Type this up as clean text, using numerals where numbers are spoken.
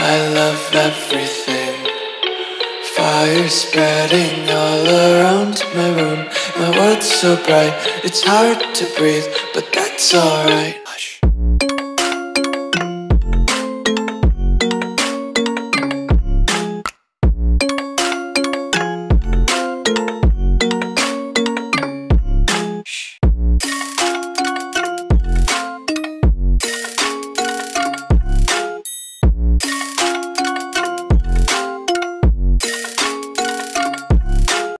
I love everything. Fire spreading all around my room. My world's so bright, it's hard to breathe, but that's alright.